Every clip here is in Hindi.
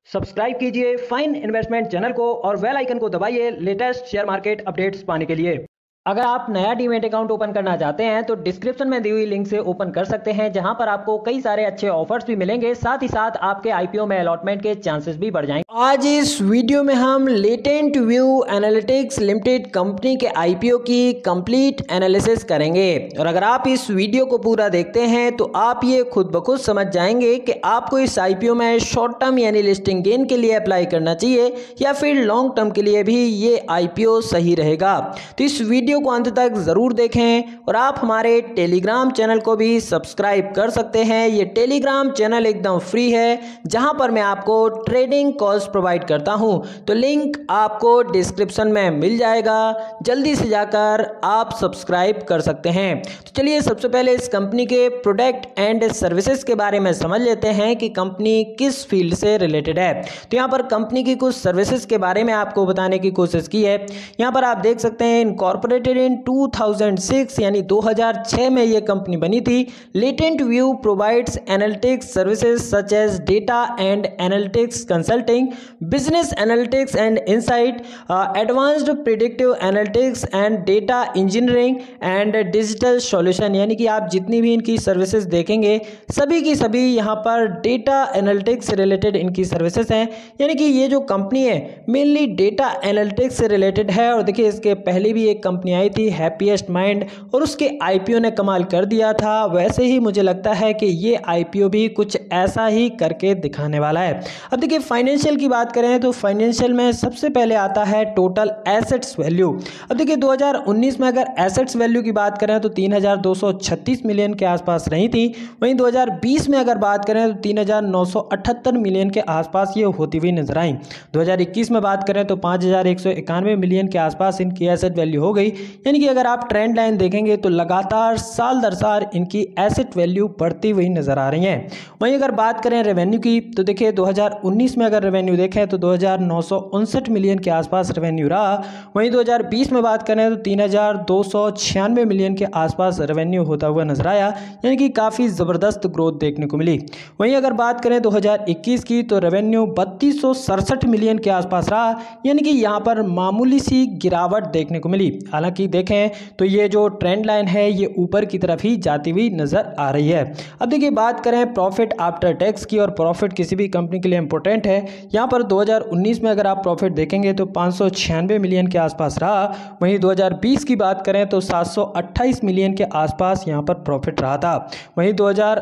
सब्सक्राइब कीजिए फाइन इन्वेस्टमेंट चैनल को और बेल आइकन को दबाइए लेटेस्ट शेयर मार्केट अपडेट्स पाने के लिए। अगर आप नया डीमैट अकाउंट ओपन करना चाहते हैं तो डिस्क्रिप्शन में दी हुई लिंक से ओपन कर सकते हैं, जहां पर आपको कई सारे अच्छे ऑफर्स भी मिलेंगे, साथ ही साथ आपके आईपीओ में अलॉटमेंट के चांसेस भी बढ़ जाएंगे। आज इस वीडियो में हम Latent View Analytics Limited company के आईपीओ की कंप्लीट एनालिसिस करेंगे और अगर आप इस वीडियो को पूरा देखते हैं तो आप ये खुद ब खुद समझ जाएंगे कि आपको इस आईपीओ में शॉर्ट टर्म यानी लिस्टिंग गेन के लिए अप्लाई करना चाहिए या फिर लॉन्ग टर्म के लिए भी ये आईपीओ सही रहेगा। तो इस वीडियो को अंत तक जरूर देखें और आप हमारे टेलीग्राम चैनल को भी सब्सक्राइब कर सकते हैं। ये टेलीग्राम चैनल एकदम फ्री है, जहां पर मैं आपको ट्रेडिंग कॉल्स प्रोवाइड करता हूं, तो लिंक आपको डिस्क्रिप्शन में मिल जाएगा। जल्दी से जाकर आप सब्सक्राइब कर सकते हैं। तो चलिए सबसे पहले इस कंपनी के प्रोडक्ट एंड सर्विसेज के बारे में समझ लेते हैं कि कंपनी किस फील्ड से रिलेटेड है। तो यहाँ पर कंपनी की कुछ सर्विसेज के बारे में आपको बताने की कोशिश की है। यहाँ पर आप देख सकते हैं इनकॉर्पोरेटेड इन 2006 यानी 2006 में ये कंपनी बनी थी। Latent View provides analytics services such as data and analytics consulting, business analytics and insight, advanced predictive analytics and data engineering and digital solution. यानी कि आप जितनी भी इनकी सर्विसेज देखेंगे सभी की सभी यहाँ पर डेटा एनालिटिक्स से रिलेटेड इनकी सर्विसेज हैं। यानी कि ये जो कंपनी है मेनली डेटा एनालिटिक्स से रिलेटेड है। और देखिए इसके पहले भी एक कंपनी आई थी हैप्पीएस्ट माइंड और उसके आईपीओ ने कमाल कर दिया था। वैसे ही मुझे लगता है कि ये आईपीओ भी कुछ ऐसा ही करके दिखाने वाला है। अब देखिए फाइनेंशियल की बात करें तो फाइनेंशियल में सबसे पहले आता है टोटल एसेट्स वैल्यू। अब देखिए 2019 में अगर एसेट्स वैल्यू की बात करें तो 3236 मिलियन के आसपास रही थी। वहीं 2020 में अगर बात करें तो 3978 मिलियन के आसपास ये होती हुई नजर आई। 2021 में बात करें तो 5191 मिलियन के आसपास इनकी एसेट वैल्यू हो गई। यानी कि अगर आप ट्रेंड लाइन देखेंगे तो लगातार साल दर साल इनकी एसेट वैल्यू बढ़ती हुई नजर आ रही है। वहीं अगर बात करें रेवेन्यू की तो देखिए 2019 में अगर रेवेन्यू देखें तो 2959 मिलियन के आसपास रेवेन्यू रहा। वहीं 2020 में बात करें तो 3296 मिलियन के आसपास रेवेन्यू होता हुआ नजर आया। यानी कि काफ़ी ज़बरदस्त ग्रोथ देखने को मिली। वहीं अगर बात करें 2021 की तो रेवेन्यू 3267 मिलियन के आसपास रहा। यानी कि यहाँ पर मामूली सी गिरावट देखने को मिली। हालांकि देखें तो ये जो ट्रेंड लाइन है ये ऊपर की तरफ ही जाती हुई नजर आ रही है। अब देखिए बात करें प्रॉफिट आफ्टर टैक्स की, और प्रॉफिट किसी भी कंपनी के लिए इंपॉर्टेंट है। यहाँ पर 2019 में अगर आप प्रॉफिट देखेंगे तो 596 मिलियन के आसपास रहा। वहीं 2020 की बात करें तो 728 मिलियन के आसपास यहाँ पर प्रॉफिट रहा था। वहीं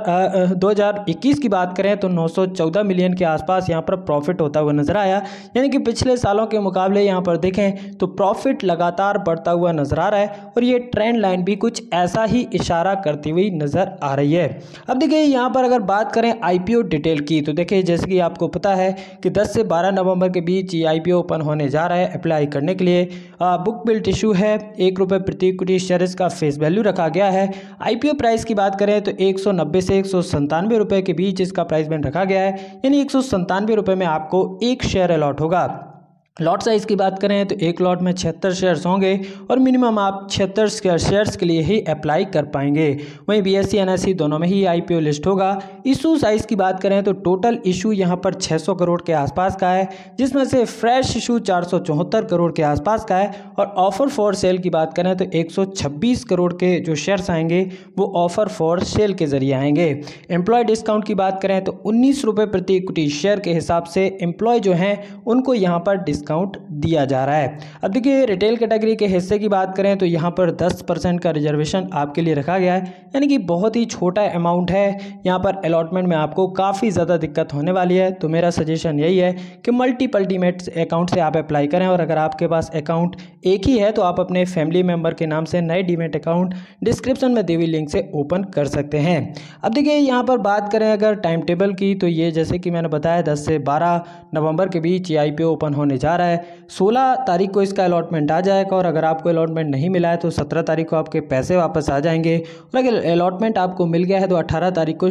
2021 की बात करें तो 914 मिलियन के आसपास यहाँ पर प्रॉफिट होता हुआ नजर आया। यानी कि पिछले सालों के मुकाबले यहाँ पर देखें तो प्रॉफिट लगातार बढ़ता हुआ नजर आ रहा है और ये ट्रेंड लाइन भी कुछ ऐसा ही इशारा करती हुई नजर आ रही है। अब देखिए यहाँ पर अगर बात करें आईपीओ डिटेल की तो देखिए जैसे कि आपको पता है कि 10 से 12 नवंबर के बीच ये आईपीओ ओपन होने जा रहा है। अप्लाई करने के लिए बुक बिल्ट इशू है, ₹1 प्रति इक्विटी शेयर्स का फेस वैल्यू रखा गया है। आईपीओ प्राइस की बात करें तो 190 से 197 रुपये के बीच इसका प्राइस बैंड रखा गया है। यानी 197 रुपये में आपको एक शेयर अलॉट होगा। लॉट साइज़ की बात करें तो एक लॉट में 76 शेयर्स होंगे और मिनिमम आप 76 शेयर्स के लिए ही अप्लाई कर पाएंगे। वहीं बीएसई एनएसई दोनों में ही आईपीओ लिस्ट होगा। इशू साइज़ की बात करें तो टोटल इशू यहां पर 600 करोड़ के आसपास का है, जिसमें से फ्रेश इशू 474 करोड़ के आसपास का है। और ऑफर फॉर सेल की बात करें तो 126 करोड़ के जो शेयर्स आएंगे वो ऑफर फॉर सेल के जरिए आएंगे। एम्प्लॉय डिस्काउंट की बात करें तो ₹19 प्रति इक्विटी शेयर के हिसाब से एम्प्लॉय जो हैं उनको यहाँ पर डिस्काउंट दिया जा रहा है। अब देखिए रिटेल कैटेगरी के हिस्से की बात करें तो यहाँ पर 10% का रिजर्वेशन आपके लिए रखा गया है। यानी कि बहुत ही छोटा अमाउंट है। यहाँ पर अलॉटमेंट में आपको काफ़ी ज़्यादा दिक्कत होने वाली है। तो मेरा सजेशन यही है कि मल्टीपल डीमैट अकाउंट से आप अप्लाई करें और अगर आपके पास अकाउंट एक ही है तो आप अपने फैमिली मेम्बर के नाम से नए डीमैट अकाउंट डिस्क्रिप्शन में दी हुई लिंक से ओपन कर सकते हैं। अब देखिए यहाँ पर बात करें अगर टाइम टेबल की तो ये जैसे कि मैंने बताया 10 से 12 नवंबर के बीच ये आईपीओ ओपन होने जा रहा है। 16 तारीख को इसका अलॉटमेंट आ जाएगा और अगर आपको अलॉटमेंट नहीं मिला है तो 17 तारीख को आपके पैसे वापस आ जाएंगे और अगर अलॉटमेंट आपको मिल गया है तो 18 तारीख को शेयर्स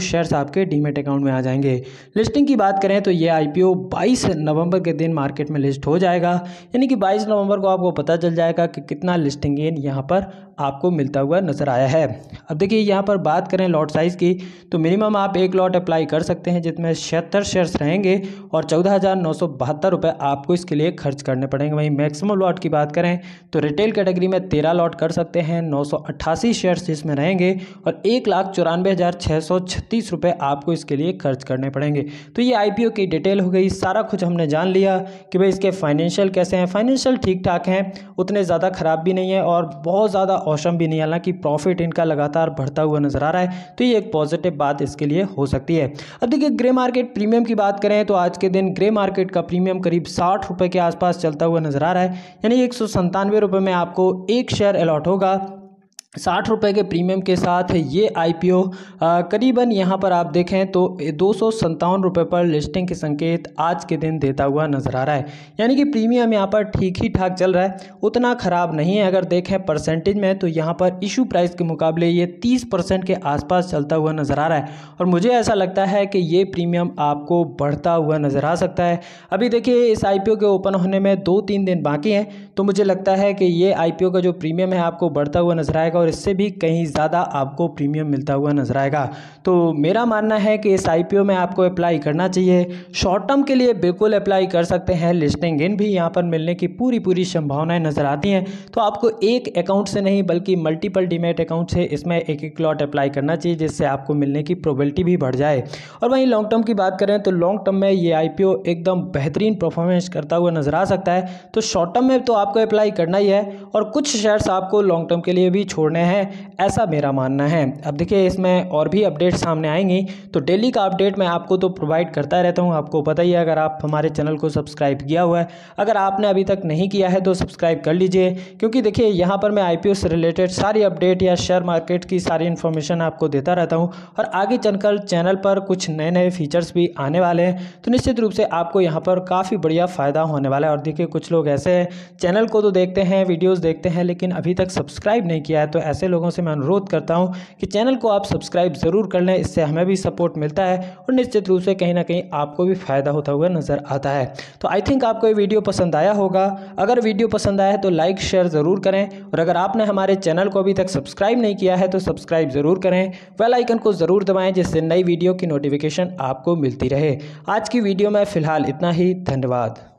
आपके डीमेट अकाउंट में आ जाएंगे। लिस्टिंग की बात करें तो ये IPO 22 नवंबर के दिन मार्केट में लिस्ट हो जाएगा, यानी कि 22 नवंबर को आपको पता चल जाएगा कि कितना लिस्टिंग गेन यहाँ पर आपको मिलता हुआ नजर आया है। अब देखिए यहाँ पर बात करें लॉट साइज़ की, तो मिनिमम आप 1 लॉट अप्लाई कर सकते हैं जिसमें 76 शेयर्स रहेंगे और 14,972 रुपये आपको इसके लिए खर्च करने पड़ेंगे। वहीं मैक्सिमम लॉट की बात करें तो रिटेल कैटेगरी में 13 लॉट कर सकते हैं, 988 शेयर्स इसमें रहेंगे और 1,94,636 रुपये आपको इसके लिए खर्च करने पड़ेंगे। तो ये IPO की डिटेल हो गई, सारा कुछ हमने जान लिया कि भाई इसके फाइनेंशियल कैसे हैं। फाइनेंशियल ठीक ठाक हैं, उतने ज़्यादा ख़राब भी नहीं है और बहुत ज़्यादा औसम भी नहीं है, हालांकि प्रॉफिट इनका लगातार बढ़ता हुआ नजर आ रहा है, तो ये एक पॉजिटिव बात इसके लिए हो सकती है। अब देखिए ग्रे मार्केट प्रीमियम की बात करें तो आज के दिन ग्रे मार्केट का प्रीमियम करीब 60 रुपये के आसपास चलता हुआ नजर आ रहा है, यानी 197 रुपये में आपको एक शेयर अलॉट होगा। 60 रुपये के प्रीमियम के साथ ये IPO करीबन यहाँ पर आप देखें तो 257 रुपये पर लिस्टिंग के संकेत आज के दिन देता हुआ नजर आ रहा है, यानी कि प्रीमियम यहाँ पर ठीक ही ठाक चल रहा है, उतना ख़राब नहीं है। अगर देखें परसेंटेज में तो यहाँ पर इशू प्राइस के मुकाबले ये 30% के आसपास चलता हुआ नजर आ रहा है और मुझे ऐसा लगता है कि ये प्रीमियम आपको बढ़ता हुआ नजर आ सकता है। अभी देखिए इस IPO के ओपन होने में 2-3 दिन बाकी हैं, तो मुझे लगता है कि ये IPO का जो प्रीमियम है आपको बढ़ता हुआ नजर आएगा और इससे भी कहीं ज़्यादा आपको प्रीमियम मिलता हुआ नजर आएगा। तो मेरा मानना है कि इस IPO में आपको अप्लाई करना चाहिए। शॉर्ट टर्म के लिए बिल्कुल अप्लाई कर सकते हैं, लिस्टिंग गेन भी यहाँ पर मिलने की पूरी संभावनाएं नजर आती हैं। तो आपको एक अकाउंट से नहीं बल्कि मल्टीपल डीमेट अकाउंट से इसमें एक लॉट अप्लाई करना चाहिए, जिससे आपको मिलने की प्रोबेबिलिटी भी बढ़ जाए। और वहीं लॉन्ग टर्म की बात करें तो लॉन्ग टर्म में ये IPO एकदम बेहतरीन परफॉर्मेंस करता हुआ नजर आ सकता है, तो शॉर्ट टर्म में तो आपको अप्लाई करना ही है और कुछ शेयर्स आपको लॉन्ग टर्म के लिए भी छोड़ने हैं, ऐसा मेरा मानना है। अब देखिए इसमें और भी अपडेट सामने आएंगी, तो डेली का अपडेट मैं आपको तो प्रोवाइड करता रहता हूं, आपको पता ही है। अगर आप हमारे चैनल को सब्सक्राइब किया हुआ है, अगर आपने अभी तक नहीं किया है तो सब्सक्राइब कर लीजिए, क्योंकि देखिए यहाँ पर मैं IPO से रिलेटेड सारी अपडेट या शेयर मार्केट की सारी इन्फॉर्मेशन आपको देता रहता हूँ और आगे चलकर चैनल पर कुछ नए फीचर्स भी आने वाले हैं, तो निश्चित रूप से आपको यहाँ पर काफ़ी बढ़िया फ़ायदा होने वाला है। और देखिए कुछ लोग ऐसे हैं चैनल को तो देखते हैं, वीडियोज़ देखते हैं, लेकिन अभी तक सब्सक्राइब नहीं किया है, तो ऐसे लोगों से मैं अनुरोध करता हूं कि चैनल को आप सब्सक्राइब ज़रूर कर लें, इससे हमें भी सपोर्ट मिलता है और निश्चित रूप से कहीं ना कहीं आपको भी फ़ायदा होता हुआ नज़र आता है। तो आई थिंक आपको ये वीडियो पसंद आया होगा। अगर वीडियो पसंद आया है तो लाइक शेयर ज़रूर करें और अगर आपने हमारे चैनल को अभी तक सब्सक्राइब नहीं किया है तो सब्सक्राइब ज़रूर करें, बेल आइकन को ज़रूर दबाएँ जिससे नई वीडियो की नोटिफिकेशन आपको मिलती रहे। आज की वीडियो में फ़िलहाल इतना ही, धन्यवाद।